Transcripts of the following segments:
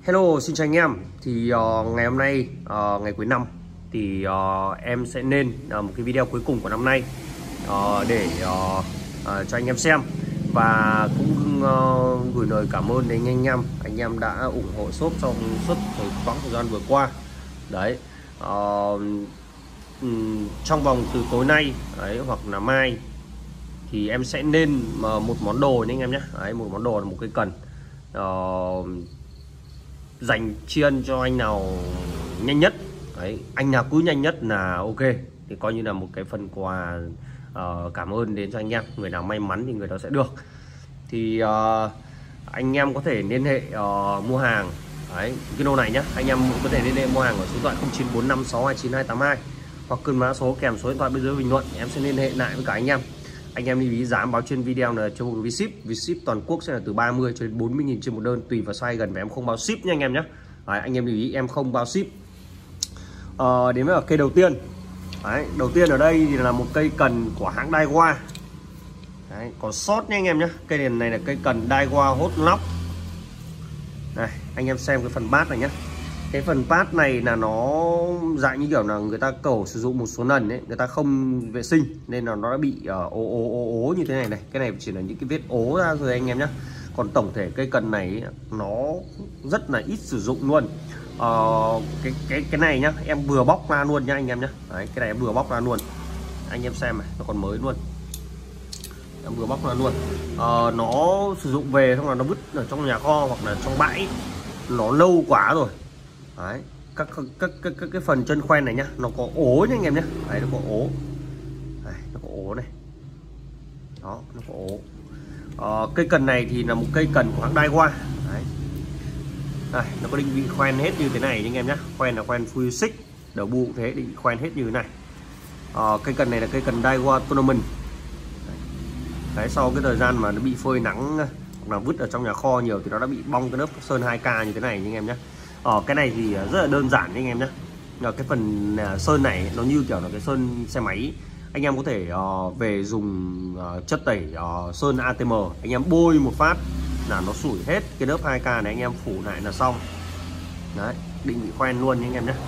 Hello, xin chào anh em. Thì ngày hôm nay ngày cuối năm thì em sẽ lên một cái video cuối cùng của năm nay để cho anh em xem, và cũng gửi lời cảm ơn đến anh em đã ủng hộ shop trong suốt quãng thời gian vừa qua. Đấy, trong vòng từ tối nay đấy, hoặc là mai thì em sẽ lên một món đồ nha anh em nhé. Đấy, một món đồ là một cái cần dành tri ân cho anh nào nhanh nhất. Đấy, anh nào cứ nhanh nhất là ok, thì coi như là một cái phần quà cảm ơn đến cho anh em. Người nào may mắn thì người đó sẽ được. Thì anh em có thể liên hệ mua hàng. Đấy, cái lô này nhá, anh em có thể liên hệ mua hàng ở số điện thoại 0945629282 hoặc cân mã số kèm số điện thoại bên dưới bình luận. Em sẽ liên hệ lại với cả anh em. Anh em lưu ý giá báo trên video là cho một phí ship toàn quốc sẽ là từ 30 cho đến 40.000 trên một đơn, tùy vào size gần, và em không bao ship nha anh em nhé. Đấy, anh em lưu ý em không bao ship. Đến với cây đầu tiên. Đấy, đầu tiên ở đây thì là một cây cần của hãng Daiwa. Đấy, có sót nha anh em nhé. Cây này là cây cần Daiwa hốt lock. Này, anh em xem cái phần bát này nhé. Cái phần pad này là nó dạng như kiểu là người ta cầu sử dụng một số lần đấy, người ta không vệ sinh nên là nó đã bị ố như thế này này. Cái này chỉ là những cái vết ố ra rồi anh em nhé. Còn tổng thể cây cần này nó rất là ít sử dụng luôn. Cái này nhá, em vừa bóc ra luôn nha anh em nhé. Đấy, cái này em vừa bóc ra luôn, anh em xem này, nó còn mới luôn. Em vừa bóc ra luôn. Nó sử dụng về xong là nó vứt ở trong nhà kho hoặc là trong bãi, nó lâu quá rồi. Đấy, các cái phần chân khoen này nhá, nó có ố nha anh em nhé. Đấy, nó có ố. Đấy, nó có ố này. Đó, nó có ố. Cây cần này thì là một cây cần của hãng Daiwa. Đấy. Đây, nó có định vị khoen hết như thế này anh em nhé. Khoen là khoen full six, đầu bu cũng thế, định vị khoen hết như thế này. Cây cần này là cây cần Daiwa Tournament. Đấy, sau cái thời gian mà nó bị phơi nắng hoặc là vứt ở trong nhà kho nhiều thì nó đã bị bong cái lớp sơn 2K như thế này anh em nhé. Cái này thì rất là đơn giản anh em nhé. Cái phần sơn này nó như kiểu là cái sơn xe máy. Anh em có thể về dùng chất tẩy sơn ATM, anh em bôi một phát là nó sủi hết cái lớp 2K này, anh em phủ lại là xong. Đấy, định vị khoen luôn anh em nhé.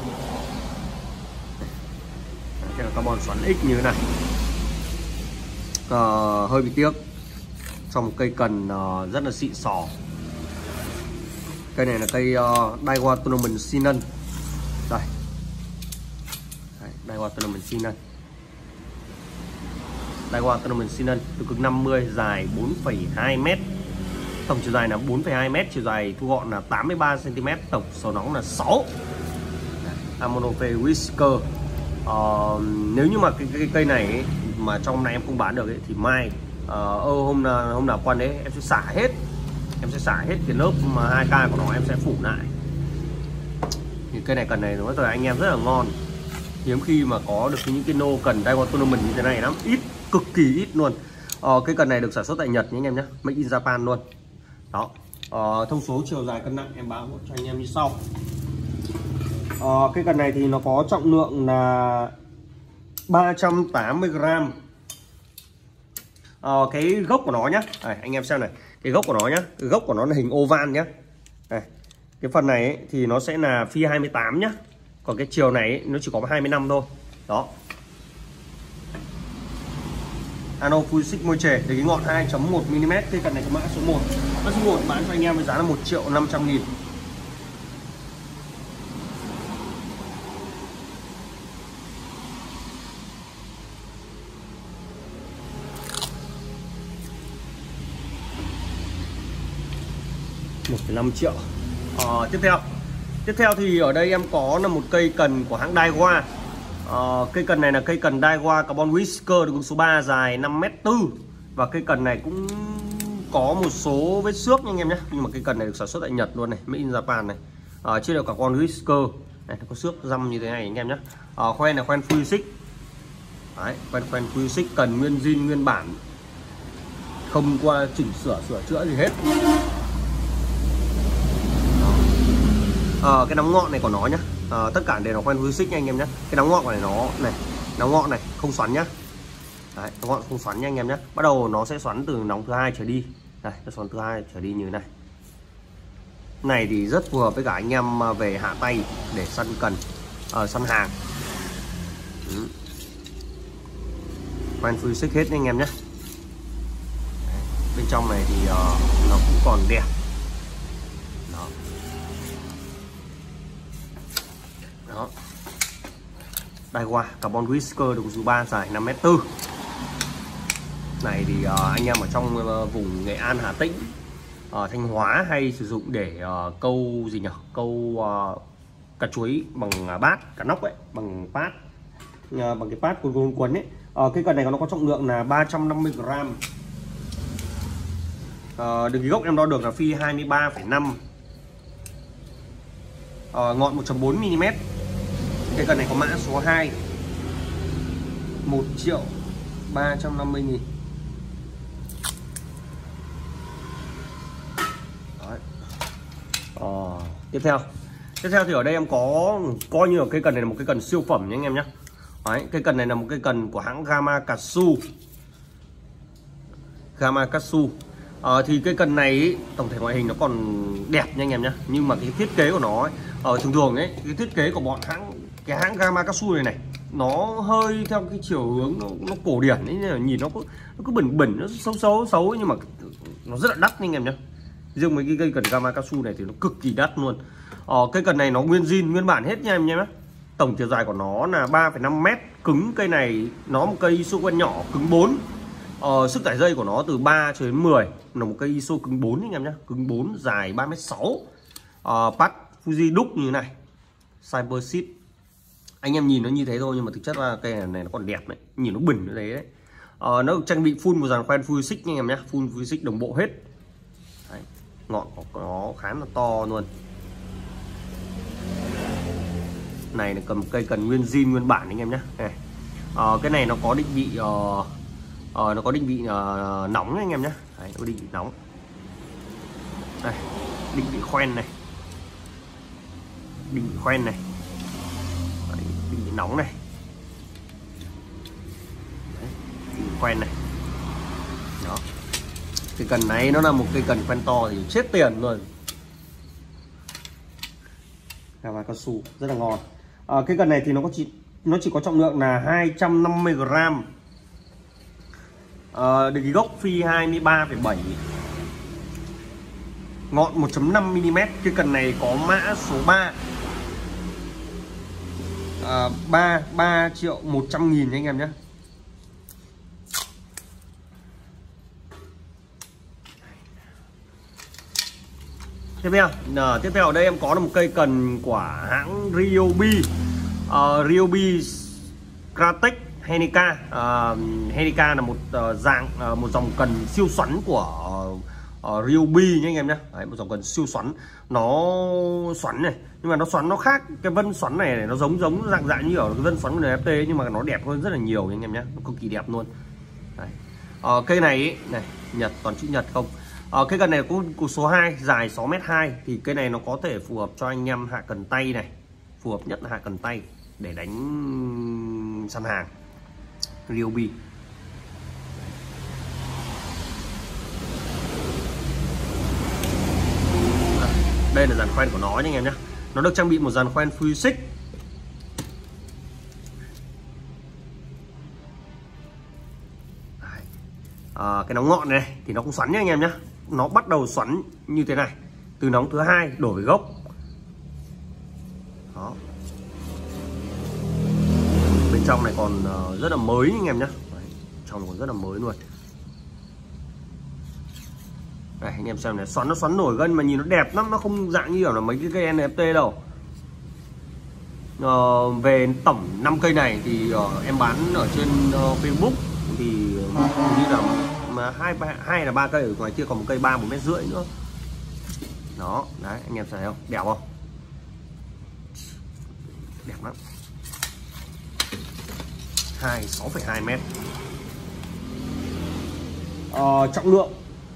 Cái là carbon xoắn X như thế này. Hơi bị tiếc trong một cây cần rất là xịn sò. Cây này là cây Daiwa Tournament Sinan. Đây. Đấy, Daiwa Tournament Sinan. Daiwa Tournament Sinan, từ cực 50, dài 4,2m. Tổng chiều dài là 4,2m, chiều dài thu gọn là 83cm, tổng số nóng là 6. Amonophe Whisker. Nếu như mà cái cây này ấy, mà trong hôm nay em không bán được ấy, thì mai hôm nào quan đấy em sẽ xả hết. Em sẽ xả hết cái lớp mà 2K của nó, em sẽ phủ lại. Thì cây này cần này nói rồi anh em rất là ngon. Hiếm khi mà có được những cái nô cần Daiwa Tournament như thế này lắm, ít, cực kỳ ít luôn. Cái cần này được sản xuất tại Nhật nhé anh em nhé, made in Japan luôn. Đó. Thông số chiều dài cân nặng em báo cho anh em như sau. Cái cần này thì nó có trọng lượng là 380g. Cái gốc của nó nhá, đây, anh em xem này, cái gốc của nó nhá, cái gốc của nó là hình oval nhá. Đây, cái phần này ấy, thì nó sẽ là phi 28 nhá, còn cái chiều này ấy, nó chỉ có 25 thôi. Đó. Ano Full Six môi trề, cái ngọn 2.1 mm. Cây cần này có mã số 1. Mã số 1 bán cho anh em với giá là 1.500.000. $1,5 triệu. Tiếp theo thì ở đây em có là một cây cần của hãng Daiwa. Cây cần này là cây cần Daiwa Carbon Whisker, được số 3, dài 5m4. Và cây cần này cũng có một số vết xước nha anh em nhé. Nhưng mà cây cần này được sản xuất tại Nhật luôn này, made in Japan này. Trên đầu Carbon Whisker này, nó có xước răm như thế này anh em nhé. Khoen là khoen full six. Đấy, khoen full six, cần nguyên zin nguyên bản, không qua chỉnh sửa chữa gì hết. Cái nóng ngọn này của nó nhá, tất cả đều là khoen full six nha anh em nhé. Cái nóng ngọn này nóng ngọn này không xoắn nhá. Đấy, nóng ngọn không xoắn nha anh em nhé. Bắt đầu nó sẽ xoắn từ nóng thứ 2 trở đi. Đây, nó xoắn thứ 2 trở đi như thế này. Này thì rất phù hợp với cả anh em về hạ tay để săn cần, săn hàng. Khoen full xích hết anh em nhé. Bên trong này thì nó cũng còn đẹp. Đó. Đó. Daiwa carbon whisker đồng số 3 dài 5m4. Này thì anh em ở trong vùng Nghệ An, Hà Tĩnh, Thanh Hóa hay sử dụng để câu gì nhỉ? Câu cá chuối bằng bát, cá nóc ấy, bằng bát, bằng cái bát quấn ấy. Cái cần này nó có trọng lượng là 350g. Đường kính gốc em đo được là phi 23,5, ngọn 1.4 mm. Cái cần này có mã số 2, 1.350.000. Tiếp theo thì ở đây em có coi như là cây cần này là một cây cần siêu phẩm nhé anh em nhé. Đấy, cây cần này là một cây cần của hãng Gamakatsu. Thì cây cần này ý, tổng thể ngoại hình nó còn đẹp nha anh em nhé, nhưng mà cái thiết kế của nó ấy, thường ấy, cái thiết kế của bọn hãng Gamakatsu này nó hơi theo cái chiều hướng nó cổ điển ấy, nhìn nó cứ bẩn nó xấu nhưng mà nó rất là đắt nha anh em nhé. Riêng mấy cái cây cần Gamakatsu này thì nó cực kỳ đắt luôn. Cây cần này nó nguyên zin nguyên bản hết nha em nhé. Tổng chiều dài của nó là 3,5 m. Cứng cây này nó một cây ISO quen nhỏ cứng 4. Sức tải dây của nó từ 3 cho đến 10, là một cây ISO cứng 4 anh em nhé, cứng 4 dài 3m6. Pad Fuji đúc như thế này, Cyber Seed. Anh em nhìn nó như thế thôi nhưng mà thực chất là cây này nó còn đẹp đấy, nhìn nó bẩn như thế đấy. Nó được trang bị full một dàn khoen full xích anh em nhé, full full xích đồng bộ hết. Đấy, ngọn của nó khá là to luôn. Này là cầm cây cần nguyên zin nguyên bản anh em nhé. Cái này nó có định vị nóng anh em nhé. Đấy, nó định vị nóng. Đây, định vị khoen này, định vị khoen này. Đấy, định vị nóng này. Đấy, định vị khoen này. Đó. Cái cần này nó là một cây cần khoen to thì chết tiền luôn. Gamakatsu rất là ngon. Cái cần này thì nó chỉ có trọng lượng là 250g. Đường kính gốc phi 23,7, ngọn 1.5 mm. Cái cần này có mã số 3, 3.100.000 anh em nhé. Tiếp theo ở đây em có là một cây cần của hãng Ryobi, Ryobi Kratech Henika. Henika là một một dòng cần siêu xoắn của Ryobi nhé anh em nhé. Đấy, một dòng cần siêu xoắn, nó xoắn này nhưng mà nó xoắn nó khác. Cái vân xoắn này nó giống dạng như ở cái vân xoắn của NFT nhưng mà nó đẹp hơn rất là nhiều anh em nhé, nó cực kỳ đẹp luôn. Đấy. Cây này ý, này Nhật, toàn chữ Nhật không. Cái cần này có số 2 dài 6m2 thì cây này nó có thể phù hợp cho anh em hạ cần tay này, phù hợp nhất là hạ cần tay để đánh săn hàng. Ryobi. Đây là dàn khoen của nó nha anh em nhé. Nó được trang bị một dàn khoen full xích. Cái nóng ngọn này thì nó cũng xoắn nha anh em nhé. Nó bắt đầu xoắn như thế này từ nóng thứ 2 đổ về gốc. Đó. Bên trong này còn rất là mới anh em nhé. Đấy, trong còn rất là mới luôn. Đây anh em xem này, nó xoắn nổi gân mà nhìn nó đẹp lắm, nó không dạng như kiểu là mấy cái cây NFT đâu. Về tổng 5 cây này thì em bán ở trên Facebook thì như là hai là 3 cây, ở ngoài kia còn một cây 3-4,5 mét nữa. Đó, đấy anh em thấy không? Đẹp không? Đẹp lắm. 6,2 mét. Trọng lượng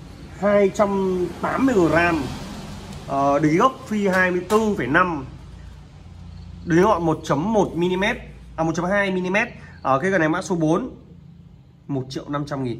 280g. Đường kính gốc phi 24,5, đường ngọn 1.1 mm, 1.2 mm. Cái cần này mã số 4, 1.500.000.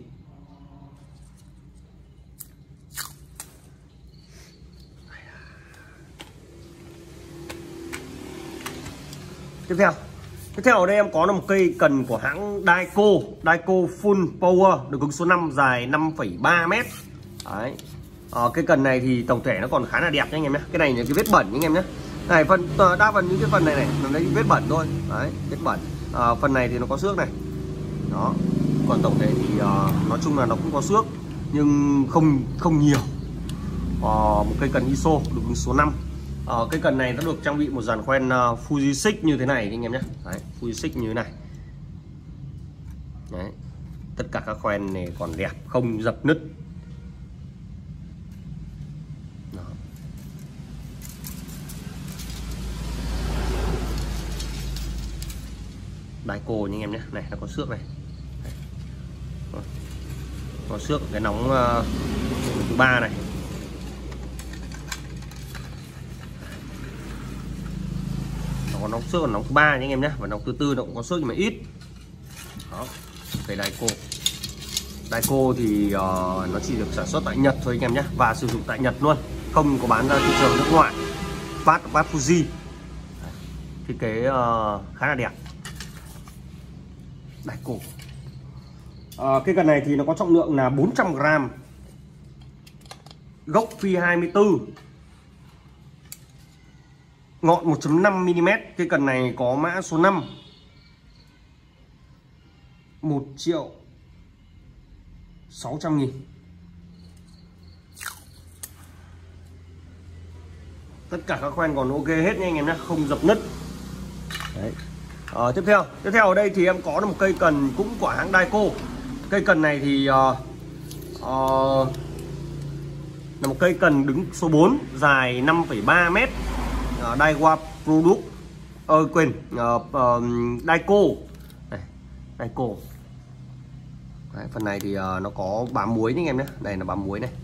Tiếp theo ở đây em có là một cây cần của hãng Daico Full Power, được cứng số 5, dài 5,3 m. Đấy. Cái cần này thì tổng thể nó còn khá là đẹp nha anh em nhé. Cái này là cái vết bẩn nha anh em nhé. Này phần đa phần những cái phần này nó lấy vết bẩn thôi. Đấy, vết bẩn. Phần này thì nó có xước này. Đó. Còn tổng thể thì nói chung là nó cũng có xước nhưng không nhiều. Một cây cần ISO được cứng số 5. Cây cần này nó được trang bị một dàn khoen Fuji 6 như thế này anh em nhé. Đấy, Fuji 6 như thế này. Đấy. Tất cả các khoen này còn đẹp, không dập nứt. Đó. Daico nha anh em nhé. Này nó có xước này. Đấy. Có xước cái nóng thứ 3 này. Nó nóng xước, còn nóng thứ 3 nha anh em nhé, và nóng thứ 4 nó cũng có xước nhưng mà ít. Đó, cây Daico thì nó chỉ được sản xuất tại Nhật thôi anh em nhé, và sử dụng tại Nhật luôn, không có bán ra thị trường nước ngoài. Bát Fuji. Thiết kế khá là đẹp. Daico. Cái cần này thì nó có trọng lượng là 400g, gốc phi 24, ngọn 1.5 mm. Cái cần này có mã số 5, 1.600.000. Tất cả các khoen còn ok hết nha anh em nhé, không dập nứt. Đấy. Tiếp theo ở đây thì em có một cây cần cũng của hãng Daico. Cây cần này thì là một cây cần đứng số 4, dài 5,3 m. Daiwa Product, Daico. Daico. Đấy, phần này thì nó có bám muối anh em nhé. Đây là bám muối này.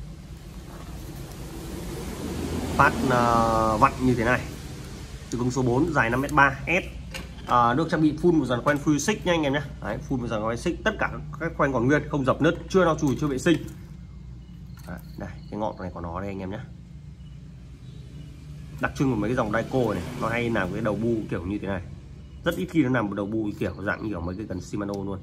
Phát vặn như thế này. Từ cứng số 4, dài 5,3 m. Được trang bị full một dàn khoen Fuji 6 nha anh em nhé. Đấy, full một dàn khoen 6, tất cả các khoen còn nguyên, không dập nứt, chưa lau chùi, chưa vệ sinh. Đấy, đây, cái ngọn này của nó đây anh em nhé. Đặc trưng của mấy cái dòng Daico này, nó hay làm cái đầu bu kiểu như thế này. Rất ít khi nó làm một đầu bu kiểu dạng như kiểu mấy cái cần Shimano luôn.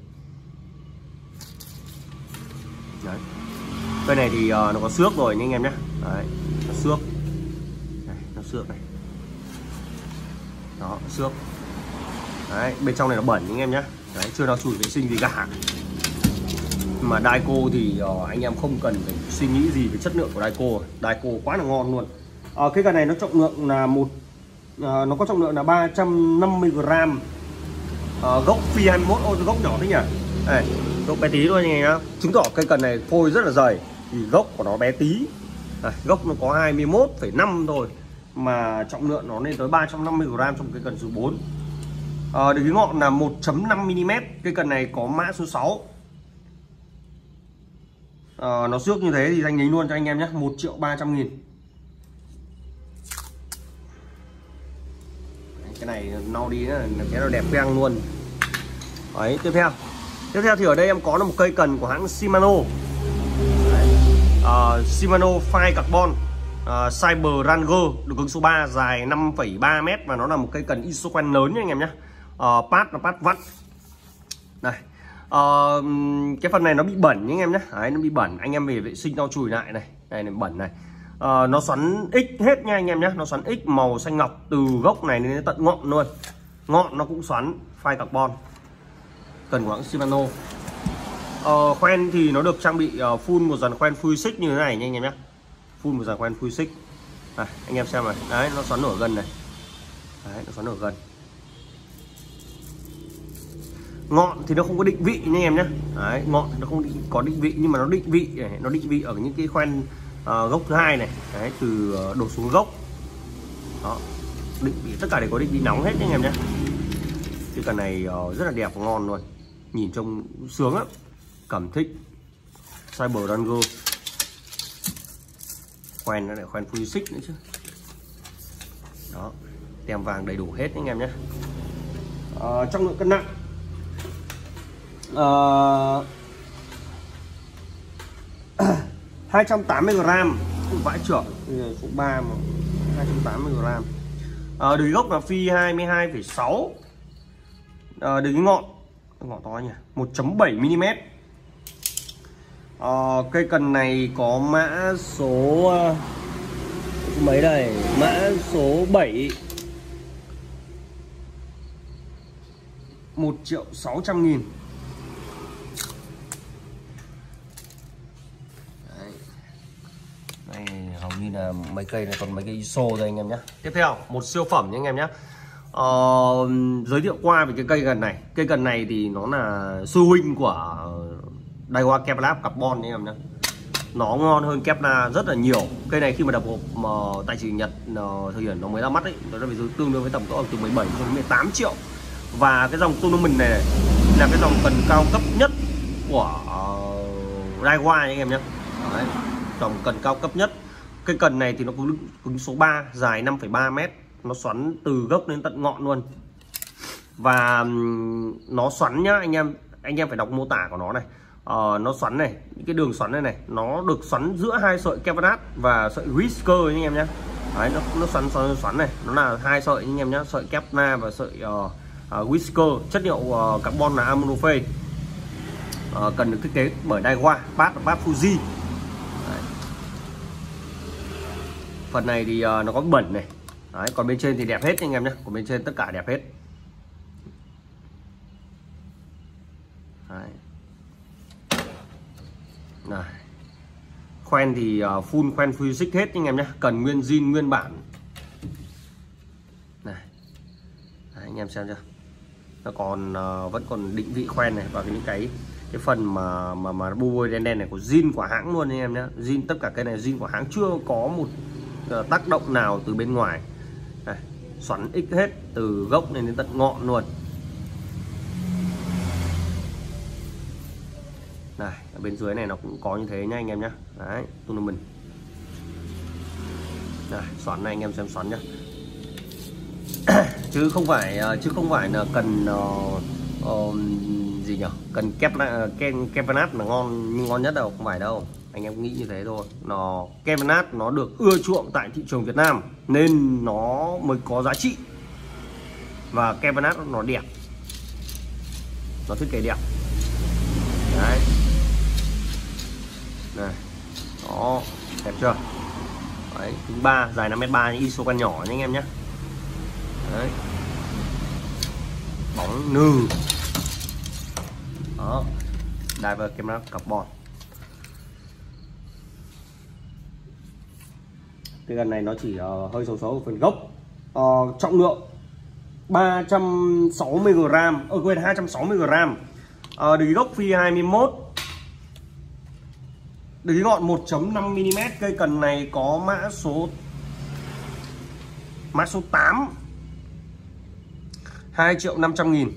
Đấy. Cây này thì nó có xước rồi nha anh em nhé. Đấy, nó xước. Đây, nó xước này. Đó, xước. Đấy, bên trong này nó bẩn anh em nhé. Đấy, chưa lau chùi vệ sinh gì cả. Mà Daico thì anh em không cần phải suy nghĩ gì về chất lượng của Daico. Daico quá là ngon luôn. Cái cần này nó trọng lượng là nó có trọng lượng là 350g. Gốc phi 21, ô gốc nhỏ thế nhỉ. Đây, gốc bé tí thôi anh em nhá. Chứng tỏ cây cần này phôi rất là dày, thì gốc của nó bé tí. Đây, gốc nó có 21,5 thôi mà trọng lượng nó lên tới 350g trong cái cần số 4. Được cái ngọn là 1.5 mm. Cây cần này có mã số 6. Nó xước như thế thì danh lính luôn cho anh em nhé, 1.300.000. Cái này nâu đi là cái nó đẹp pheng luôn. Đấy, tiếp theo thì ở đây em có một cây cần của hãng Shimano. Shimano Fine Carbon Cyber Ranger, được cứng số 3, dài 5,3 m, và nó là một cây cần ISO khoen lớn nha anh em nhé. Pad là pad vặn. Đây. Cái phần này nó bị bẩn nha anh em nhé. Đấy, nó bị bẩn, anh em về vệ sinh lau chùi lại này. Đây này, bẩn này. Nó xoắn X hết nha anh em nhé. Nó xoắn X màu xanh ngọc từ gốc này đến tận ngọn luôn. Ngọn nó cũng xoắn Fine Carbon, cần của hãng Shimano. Khoen thì nó được trang bị full một dàn khoen Fuji 6 như thế này nha anh em nhé. Full một dàn khoen Fuji 6. Anh em xem này. Đấy, nó xoắn nổi gần này. Đấy, nó xoắn nổi gần. Ngọn thì nó không có định vị nha anh em nhé. Đấy, ngọn thì nó không có định vị, nhưng mà nó định vị này, nó định vị ở những cái khoen gốc thứ 2 này. Đấy, từ đổ xuống gốc. Đó, định vị tất cả đều có định vị nóng hết nha anh em nhé. Cái cần này rất là đẹp và ngon luôn, nhìn trông sướng lắm, cảm thích. Cyber Ranger, khoen nó lại khoen Fuji 6 nữa chứ. Đó, tem vàng đầy đủ hết anh em nhé. Trọng lượng cân nặng 280g, vãi trưởng số 3 mà 280g. Đường gốc là phi 22,6. Đường ngọn to nhỉ, 1.7 mm. Cây cần này có mã số mấy đây, mã số 7, 1.600.000. Đây hầu như là mấy cây này còn mấy cây ISO đây anh em nhé. Tiếp theo một siêu phẩm nha anh em nhé. Giới thiệu qua về cái cây cần này. Cây cần này thì nó là sư huynh của Daiwa Kevlar Carbon anh em nhé. Nó ngon hơn Kevlar rất là nhiều. Cây này khi mà đập hộp mà tại chỉ Nhật thời điểm nó mới ra mắt ấy, nó đã phải tương đương với tầm cỡ từ 17 cho đến 18 triệu. Và cái dòng tournament này là cái dòng cần cao cấp nhất của Daiwa anh em nhé. Đấy, dòng cần cao cấp nhất. Cây cần này thì nó cứng số 3, dài 5,3 m, nó xoắn từ gốc đến tận ngọn luôn. Và nó xoắn nhá anh em phải đọc mô tả của nó này. Nó xoắn này, những cái đường xoắn này nó được xoắn giữa hai sợi Kevlar và sợi Whisker anh em nhé. Đấy, nó xoắn này, nó là hai sợi anh em nhé, sợi Kevlar và sợi Whisker. Chất liệu carbon là Amonophe. Cần được thiết kế bởi Daiwa, bát Fuji. Đấy. Phần này thì nó có bẩn này. Đấy, còn bên trên thì đẹp hết anh em nhé, còn bên trên tất cả đẹp hết. Đấy. Này. Khoen thì full khoen physics hết anh em nhé, cần nguyên zin nguyên bản. Này. Đấy, anh em xem chưa? Nó còn vẫn còn định vị khoen này và những cái phần mà bôi đen này của zin của hãng luôn anh em nhé. Zin tất cả cái này zin của hãng, chưa có một tác động nào từ bên ngoài. Này, xoắn x hết từ gốc này đến tận ngọn luôn. Này, ở bên dưới này nó cũng có như thế nha anh em nhé. Đấy, tournament. Này, xoắn này anh em xem xoắn nhá. chứ không phải là cần gì nhỉ, cần Kevlar là ngon nhất đâu, không phải đâu anh em nghĩ như thế thôi. Nó Kevlar nó được ưa chuộng tại thị trường Việt Nam nên nó mới có giá trị, và Kevlar nó đẹp, nó thiết kế đẹp. Đấy, này, đó, đẹp chưa? Đấy, thứ 3 dài 5m3, ISO con nhỏ nha anh em nhé. Đấy, bóng nư. Đó, Daiwa Kevlar Carbon. Cái gần này nó chỉ hơi xấu ở phần gốc. Trọng lượng 360g, quên 260g. Đường gốc phi 21. Đường ngọn 1.5 mm. Cây cần này có mã số 8, 2.500.000.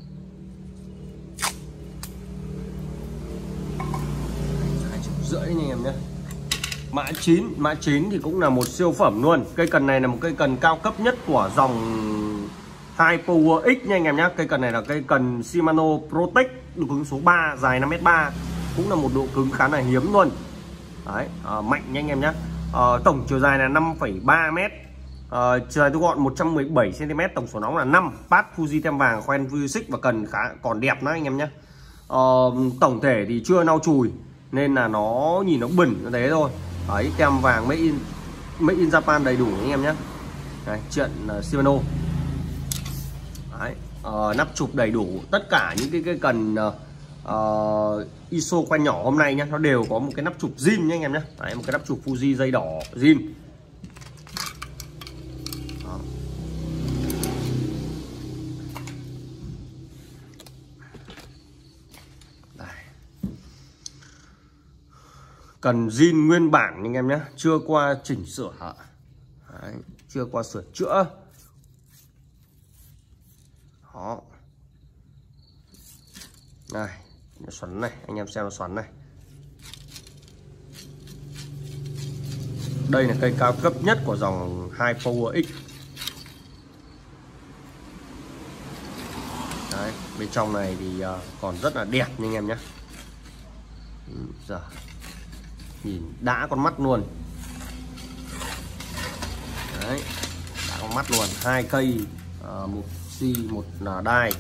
Rưỡi anh em nhé. Mã 9 thì cũng là một siêu phẩm luôn. Cây cần này là một cây cần cao cấp nhất của dòng High Power X nha anh em nhé. Cây cần này là cây cần Shimano Protect, độ cứng số 3, dài 5m3, cũng là một độ cứng khá là hiếm luôn. Đấy, mạnh nha anh em nhé. Tổng chiều dài là 5,3 m, chiều dài túi gọn 117 cm, tổng số nóng là 5. Bát Fuji tem vàng, khoen physics và cần còn đẹp nữa anh em nhé. Tổng thể thì chưa lau chùi nên là nó nhìn nó bẩn như thế thôi. Đấy, tem vàng made in Japan đầy đủ anh em nhé. Đấy, chuyện Shimano. Đấy, nắp chụp đầy đủ, tất cả những cái cần ISO khoen nhỏ hôm nay nhá, nó đều có một cái nắp chụp zin nha anh em nhé. Đấy, một cái nắp chụp Fuji dây đỏ zin. Cần zin nguyên bản anh em nhé, chưa qua chỉnh sửa. Đấy, chưa qua sửa chữa. Đó. Này, nó xoắn này, anh em xem nó xoắn này. Đây là cây cao cấp nhất của dòng High Power X. Đấy, bên trong này thì còn rất là đẹp nha anh em nhé. Giờ nhìn đã con mắt luôn. Đấy, đã con mắt luôn. Hai cây, một xi một đai.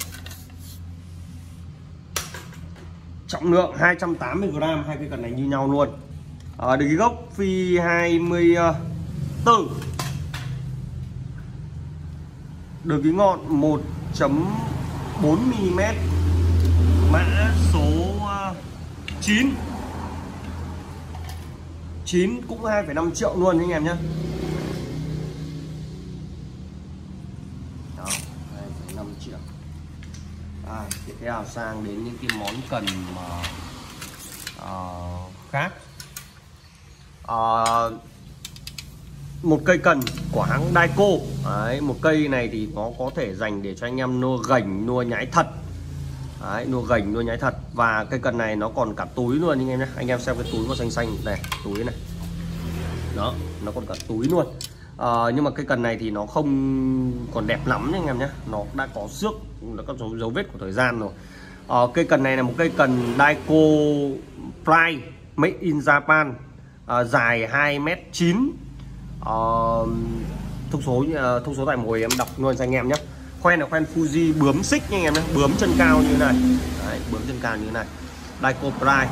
Trọng lượng 280g, hai cây cần này như nhau luôn. Đường kính gốc phi 24. Đường kính ngọn 1.4mm. Mã số 9. 9 cũng 2,5 triệu luôn anh em nhé. Đó, 2,5 triệu. Tiếp theo sang đến những cái món cần mà khác. Một cây cần của hãng Daico. Đấy, một cây này thì nó có thể dành để cho anh em nua gành, nua nhái thật. Đấy, nua gành, nua nhái thật. Và cây cần này nó còn cả túi luôn anh em nhé. Anh em xem cái túi có xanh xanh này, túi này. Đó, nó còn cả túi luôn. Nhưng mà cây cần này thì nó không còn đẹp lắm anh em nhé. Nó đã có xước, nó có dấu vết của thời gian rồi. Cây cần này là một cây cần Daico Fly Made in Japan, dài 2m9. Thông số tại mồi em đọc luôn cho anh em nhé. Khoen là khoen Fuji bướm xích nha anh em nhé, bướm chân cao như thế này. Đấy, bướm chân cao như thế này. Daico Fly.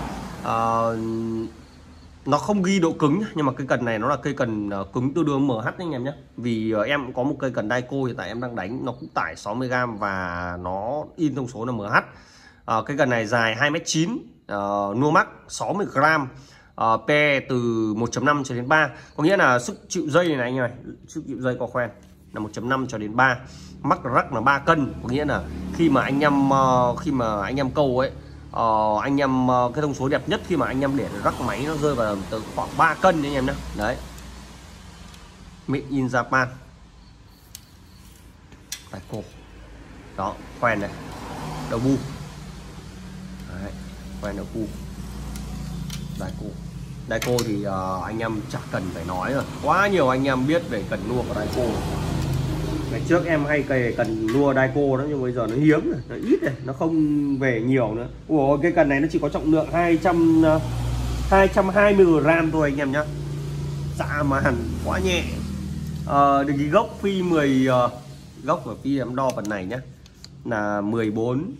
Nó không ghi độ cứng nhưng mà cây cần này nó là cây cần cứng tương đương MH anh em nhé. Vì em có một cây cần Daico hiện tại em đang đánh, nó cũng tải 60g và nó in thông số là MH. Cây cần này dài 2m9, nua mắc 60g, pe từ 1.5 cho đến 3. Có nghĩa là sức chịu dây này anh em này, sức chịu dây có khoen là 1.5 cho đến 3. Mắc rắc là 3 cân, có nghĩa là khi mà anh em câu ấy, anh em cái thông số đẹp nhất khi mà anh em để rắc máy nó rơi vào từ khoảng 3 cân anh em nhé. Đấy, Made in Japan Daico. Đó, khoen này, đầu bu. Đấy, khoen đầu bu Daico thì anh em chẳng cần phải nói rồi, quá nhiều anh em biết về cần nua của Daico. Ngày trước em hay cày cần nua Daico đó, nhưng bây giờ nó hiếm rồi, nó ít rồi, nó không về nhiều nữa. Ủa, cái cần này nó chỉ có trọng lượng 220g thôi anh em nhá. Dạ màn quá nhẹ. Đường kính gốc phi 10, gốc và phi em đo phần này nhá là 14,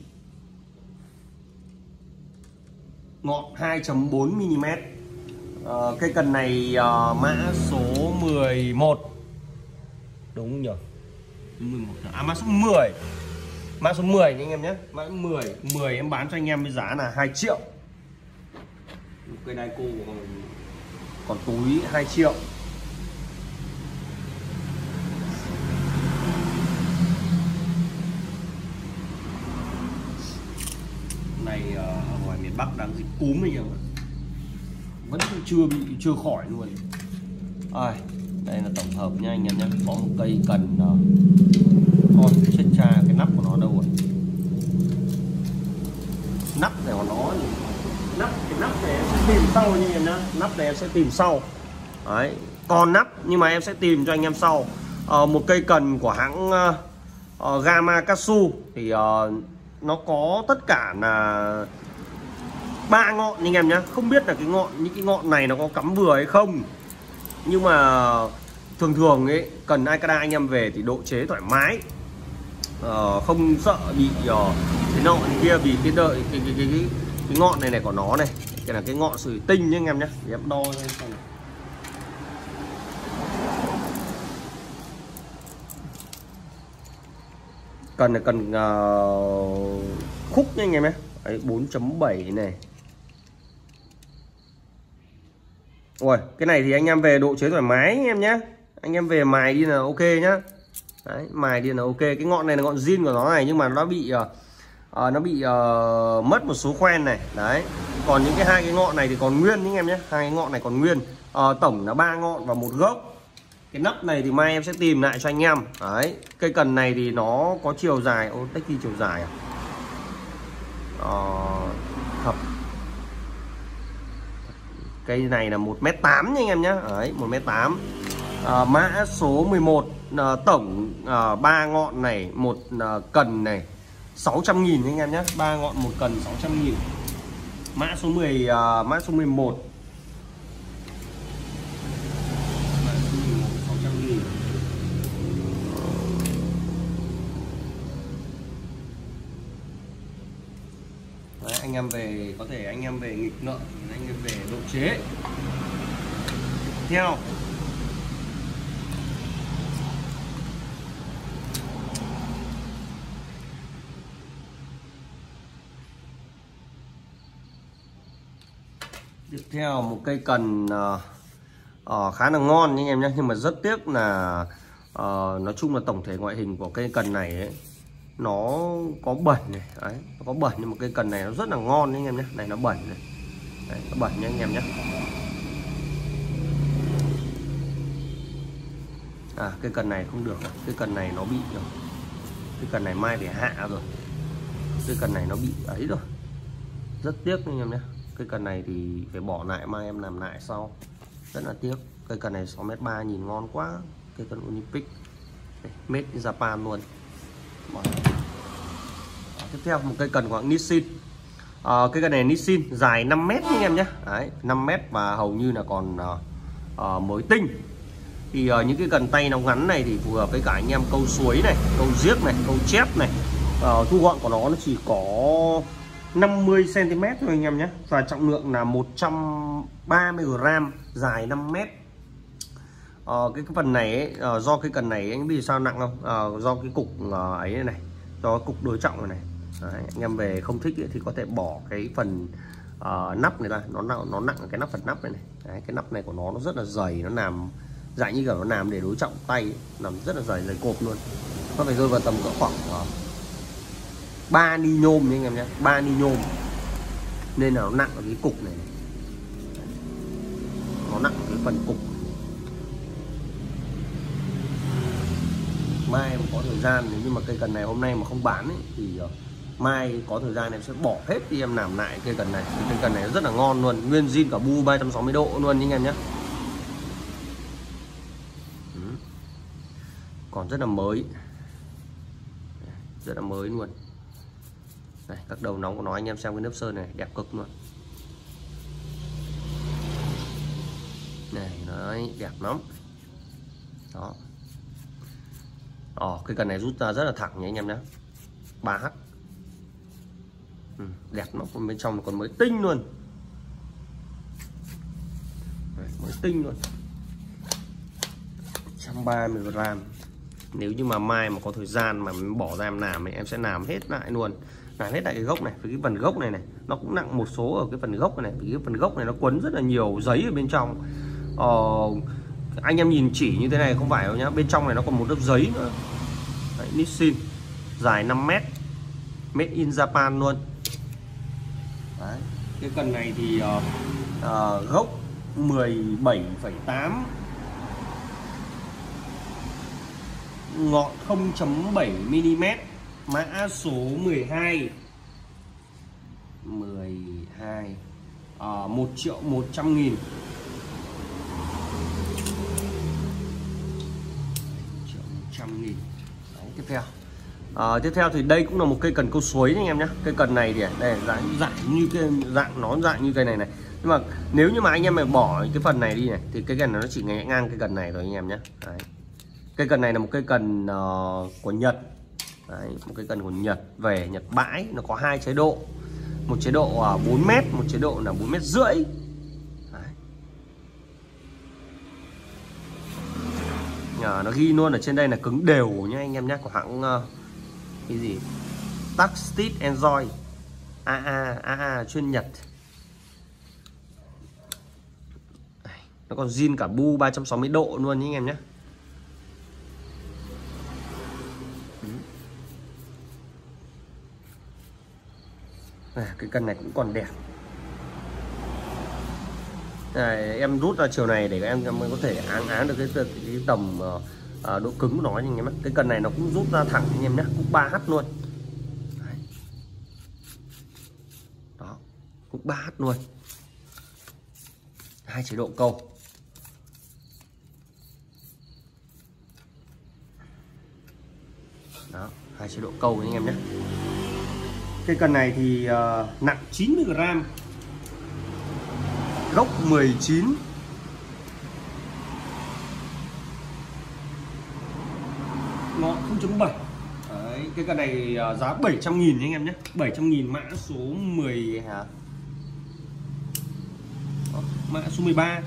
ngọn 2.4mm. Cây cần này mã số 11. Đúng không nhỉ? 11. Mã số 10. Mã số 10 anh em nhé. Mã 10 em bán cho anh em với giá là 2 triệu. Cây Daico còn túi 2 triệu. Này ở ngoài miền Bắc đang dịch cúm anh em ạ, vẫn chưa khỏi luôn. Đây là tổng hợp nha anh em nhé. Có một cây cần con chết cha, cái nắp của nó đâu rồi? Nắp này của nó, cái nắp này em sẽ tìm sau nha anh em nhé. Nắp này em sẽ tìm sau. Đấy, còn nắp nhưng mà em sẽ tìm cho anh em sau. Một cây cần của hãng Gamakatsu thì nó có tất cả là 3 ngọn anh em nhé. Không biết là những cái ngọn này nó có cắm vừa hay không, nhưng mà thường ấy cần Aikada anh em về thì độ chế thoải mái, không sợ bị cái nọ cái kia. Vì cái ngọn này của nó này, cái là cái ngọn sủi tinh nhé anh em nhé. Để em đo cho anh xem. Cần là cần khúc nha anh em nhé. 4.7 này. Ôi, cái này thì anh em về độ chế thoải mái anh em nhé. Anh em về mài đi là ok nhá. Đấy, mài đi là ok. Cái ngọn này là ngọn zin của nó này, nhưng mà nó bị mất một số khoen này. Đấy. Còn những hai cái ngọn này thì còn nguyên anh em nhé. Hai cái ngọn này còn nguyên. Tổng là 3 ngọn và một gốc. Cái nắp này thì mai em sẽ tìm lại cho anh em. Đấy, cây cần này thì nó có chiều dài, tách đi chiều dài à? Thập. Cây này là 1m8 nha anh em nhé. Đấy, 1m8. Mã số 11. Tổng 3 ngọn này, một cần này 600.000 anh em nhé. 3 ngọn một cần 600.000. Mã số 10, mã số 11. anh em về có thể anh em về nghịch ngợm, anh em về độ chế. Theo tiếp theo một cây cần khá là ngon nha anh em nhé, nhưng mà rất tiếc là nói chung là tổng thể ngoại hình của cây cần này ấy, nó có bẩn này, đấy, nó có bẩn, nhưng mà cây cần này nó rất là ngon nha anh em nhé. Này nó bẩn này, đấy, nó bẩn nha anh em nhé. Cây cần này không được, cây cần này nó bị rồi, cây cần này mai phải hạ rồi, cây cần này nó bị ấy rồi, rất tiếc anh em nhé. Cây cần này thì phải bỏ lại, mai em làm lại sau, rất là tiếc. Cây cần này 6m3 nhìn ngon quá, cây cần Olympic made in Japan luôn. Tiếp theo một cây cần của hãng Nissin. Cây cần này Nissin dài 5m nha anh em nhé. Đấy, 5m và hầu như là còn mới tinh. Thì những cái cần tay nó ngắn này thì phù hợp với cả anh em câu suối này, câu giếc này, câu chép này. Thu gọn của nó chỉ có 50 cm thôi anh em nhé. Và trọng lượng là 130 g, dài 5m. Cái phần này ấy, do cái cần này anh biết sao nặng không? Do cái cục ấy này, do cục đối trọng này. Đấy, anh em về không thích ấy, thì có thể bỏ cái phần nắp này ra, nó nặng cái nắp, phần nắp này này. Đấy, cái nắp này của nó rất là dày, nó làm dạng như kiểu nó làm để đối trọng tay ấy, làm rất là dày cộp luôn. Nó phải rơi vào tầm cỡ khoảng 3 ni nhôm nha anh em nhé, 3 ni nhôm, nên là nó nặng ở cái cục này, nó nặng ở cái phần cục. Mai mà có thời gian, nếu như mà cây cần này hôm nay mà không bán ấy, thì mai có thời gian em sẽ bỏ hết đi em làm lại cây cần này. Cây cần này rất là ngon luôn, nguyên zin cả bu 360 độ luôn anh em nhé. Còn rất là mới, rất là mới luôn. Đây, các đầu nóng của nó anh em xem cái lớp sơn này đẹp cực luôn. Này đấy, đẹp lắm. Đó. Cái cần này rút ra rất là thẳng nhé anh em nhé. 3H. Đẹp lắm, còn bên trong còn mới tinh luôn. Đấy, mới tinh luôn. 130 g. Nếu như mà mai mà có thời gian mà mình bỏ ra em làm thì em sẽ làm hết lại luôn, làm hết lại cái gốc này. Với cái phần gốc này này nó cũng nặng một số ở cái phần gốc này, vì cái phần gốc này nó quấn rất là nhiều giấy ở bên trong. Anh em nhìn chỉ như thế này không phải đâu nhá, bên trong này nó còn một lớp giấy nữa. Đấy, Nissin dài 5m, made in Japan luôn. Đấy, cái cần này thì gốc 17,8, ngọn 0.7 mm, mã số 12, 1.100.000. 1.100.000. Tiếp theo thì đây cũng là một cây cần câu suối anh em nhé. Cây cần này thì đây dạng như cái dạng như cây này này. Nhưng mà nếu như mà anh em mà bỏ cái phần này đi này thì cây cần nó chỉ ngang cây cần này rồi anh em nhé. Đấy. Cây cần này là một cây cần của Nhật. Đấy, một cây cần của Nhật về Nhật bãi. Nó có 2 chế độ, một chế độ 4m, một chế độ là 4,5 m. Nó ghi luôn ở trên đây là cứng đều nhá anh em nhé, của hãng cái gì Taxtit Enjoy AA chuyên Nhật. Nó còn zin cả bu 360 độ luôn nhé anh em nhé. Cái cần này cũng còn đẹp. Em rút ra chiều này để em có thể áng được cái tầm độ cứng của nó anh em. Cái cần này nó cũng rút ra thẳng anh em nhé, cũng 3H luôn. Đấy. Đó, cũng 3H luôn. 2 chế độ câu. Đó, 2 chế độ câu anh em nhé. Cây cần này thì nặng 90 g, gốc 19, ngọn 0.7. Đấy, Cái cần này giá 700.000 nha anh em nhé. 700.000 mã số 10 hả? Mã số 13.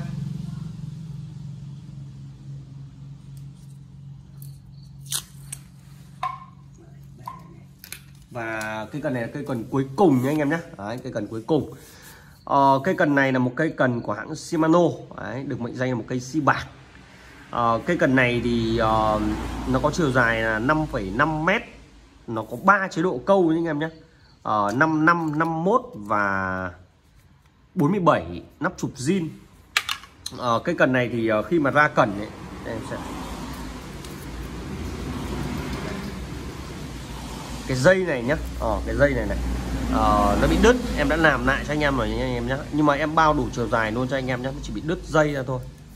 Và cây cần này là cây cần cuối cùng nha anh em nhé. Đấy, cây cần cuối cùng. Cây cần này là một cây cần của hãng Shimano. Đấy, được mệnh danh là một cây si bạc. Cây cần này thì nó có chiều dài là 5,5 m. Nó có 3 chế độ câu nha anh em nhé. 55, 51 và 47 nắp chụp zin. Cây cần này thì khi mà ra cần ấy, đây em sẽ... cái dây này nhá, cái dây này nó bị đứt, em đã làm lại cho anh em rồi nha anh em nhé. Nhưng mà em bao đủ chiều dài luôn cho anh em nhé, nó chỉ bị đứt dây ra thôi.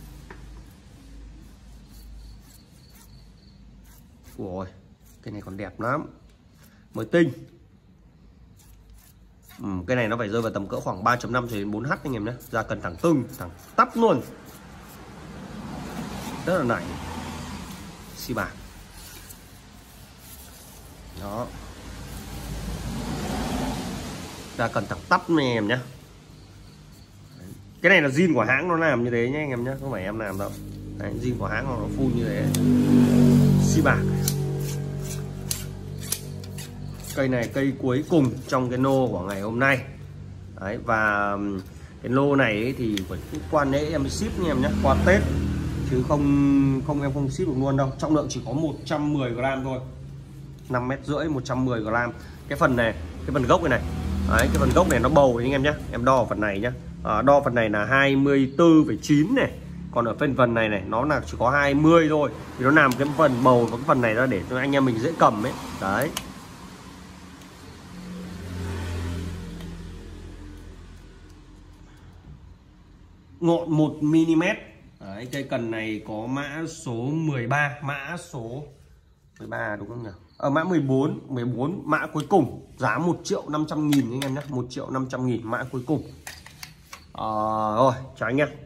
Ôi, cái này còn đẹp lắm, mới tinh. Cái này nó phải rơi vào tầm cỡ khoảng 3.5 cho đến 4H anh em nhé. Ra cần thẳng tưng, thẳng tắp luôn, rất là nảy, xi bạc đó. Ra cần thẳng tắp này em nhé. Cái này là zin của hãng nó làm như thế nhé anh em nhé, không phải em làm đâu. Đấy, zin của hãng nó full như thế, xi bạc. Cây này cây cuối cùng trong cái nô của ngày hôm nay. Đấy, và cái lô này ấy thì phải qua lễ em ship nha em nhé, qua Tết, chứ không em không ship được luôn đâu. Trọng lượng chỉ có 110g thôi, 5,5 m, 110g. Cái phần này, cái phần gốc này. Đấy, cái phần gốc này nó bầu anh em nhé. Em đo phần này nhá. Đo phần này là 24,9 này. Còn ở phần này này nó là chỉ có 20 thôi. Thì nó làm cái phần bầu và cái phần này ra để cho anh em mình dễ cầm ấy. Đấy. Ngọn 1 mm. Đấy, cây cần này có mã số 13, mã số 13 đúng không nhỉ? Mã 14 mã cuối cùng, giá 1.500.000 anh em nhé, 1.500.000 mã cuối cùng. Rồi, chào anh em.